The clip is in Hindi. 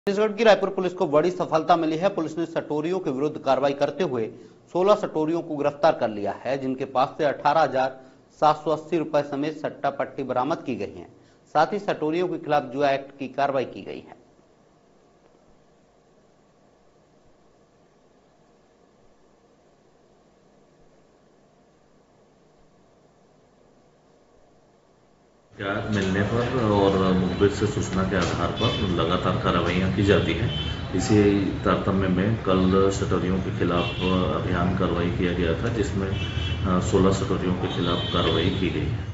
छत्तीसगढ़ की रायपुर पुलिस को बड़ी सफलता मिली है। पुलिस ने सटोरियों के विरुद्ध कार्रवाई करते हुए 16 सटोरियों को गिरफ्तार कर लिया है, जिनके पास से 18,780 रुपए समेत सट्टा पट्टी बरामद की गई है। साथ ही सटोरियों के खिलाफ जुआ एक्ट की कार्रवाई की गई है। शिकायत मिलने पर और मुखबिर से सूचना के आधार पर लगातार कार्रवाइयाँ की जाती हैं। इसी तारतम्य में कल सटोरियों के खिलाफ अभियान कार्रवाई किया गया था, जिसमें 16 सटोरियों के खिलाफ कार्रवाई की गई है।